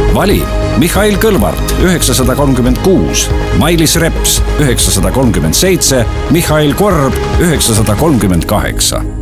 Vali Mihhail Kõlvart 936, Mailis Reps 937, Mihhail Korb 938.